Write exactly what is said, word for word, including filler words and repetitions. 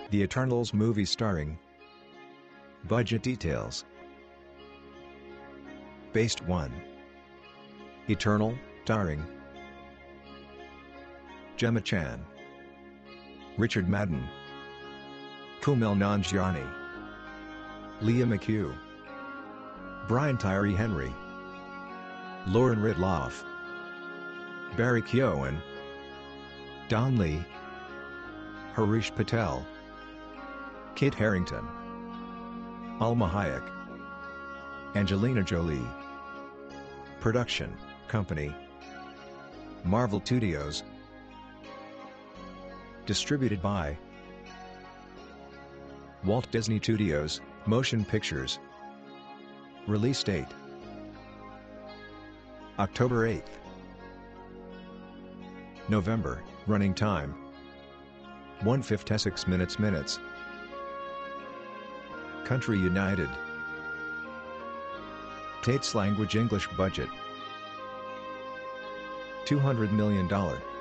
The Eternals movie starring. Budget details. Based one. Eternal, starring Gemma Chan, Richard Madden, Kumail Nanjiani, Leah McHugh, Brian Tyree Henry, Lauren Ridloff, Barry Keoghan, Don Lee, Harish Patel, Kit Harington, Alma Hayek, Angelina Jolie. Production company Marvel Studios. Distributed by Walt Disney Studios Motion Pictures. Release date October eighth. November, running time one fifty-six minutes minutes. Country United. Tate's language English budget two hundred million dollars.